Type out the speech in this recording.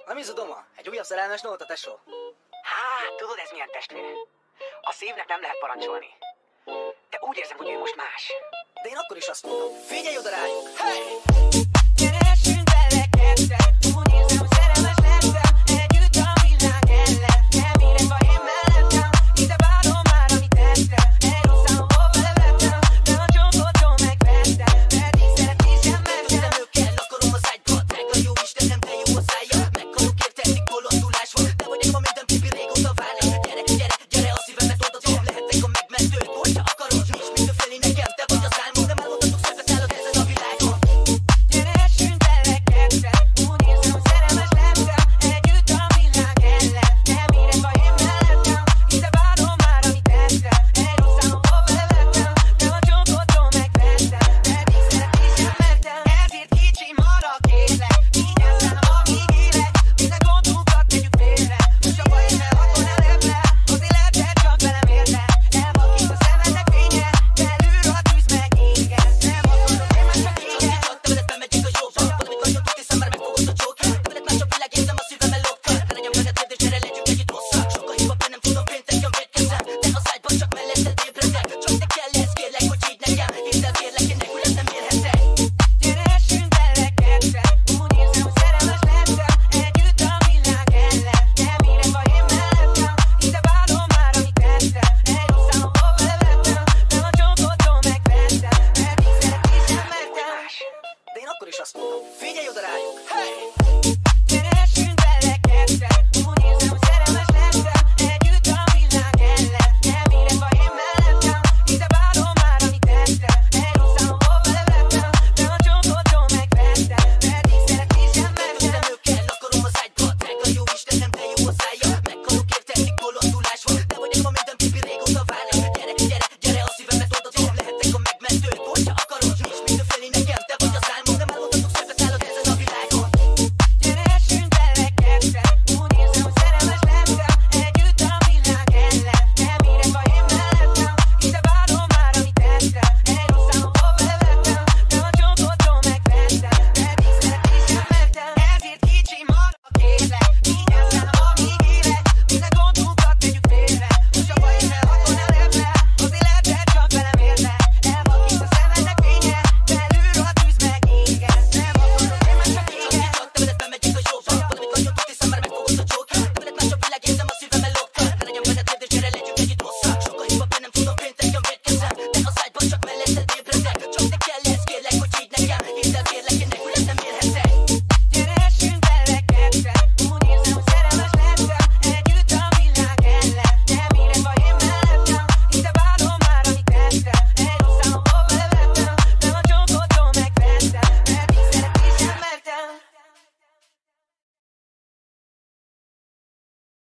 Na mi Doma? Egy újabb szerelmes nóta, tesó? Hát, tudod ez milyen testvér? A szívnek nem lehet parancsolni. De úgy érzem, hogy ő most más. De én akkor is azt mondom, figyelj oda rájuk! Hey! Gyere, essünk bele ketten, úgy érzem, hogy szerelmes lettem, együtt a világ ellen, nem érem vagy én mellettem, ide várom már, amit tettem, egy rossz számomból belevettem, de a csókodról megvettem, pedig szeretni sem mertem. Nem ő kell, akarom az ágyba, drága jó Istenem, de jó a szája, meghalok értezik, bolondulás van, de vagyok ma minden pipi régóta várni. Gyere, gyere, gyere, a szívemet oltatom, lehetek a megmentő, hogyha akarod, nincs mit félni nekem, te vagy az álmom, nem elmondhatok szepet állod ezen a világon. Gyere, essünk bele ketten, úgy érzem, hogy szerelmes lettem, együtt a világ ellen, nem érem vagy én mellettem, ide várom már, amit tettem, egy rossz számomból belevettem, de a csókodról megvettem, pedig szeretni sem mertem, ezért kicsi marad kérlek, vigyázzál, amíg élek, minden gondunkat tegyük félre, most a baj nem akkor ne lep le, az életed csak velem érte, elvakít a szemednek fénye, belül a tűz megéget, nem akarok én már csak éget. Te veled bemegyek a jóba, valamit nagyon tuti szemmel megfogod a csókja, te veled más a világ, érzem a szívemmel lopkal, ne legyen veled és gyere legyünk együtt hosszá, sokkal hívap, én nem tudom, pénteken védkezem, de az ágyban csak melletted ébredek, csak te kell ez, kérlek, hogy higgy nekem, hidd el, kérlek, én nélküled nem élhetek. Gyere, essünk bele ketten, úgy érzem, hogy szerelmes lettem, együtt a világ ellen, nem érem vagy én mellettem, ide várom már, amit tettem, egy rossz számomból belevettem, de a csókodról megvettem, pedig szeretni sem mertem. De én akkor is azt mondom, figyelj oda rájuk! Hey!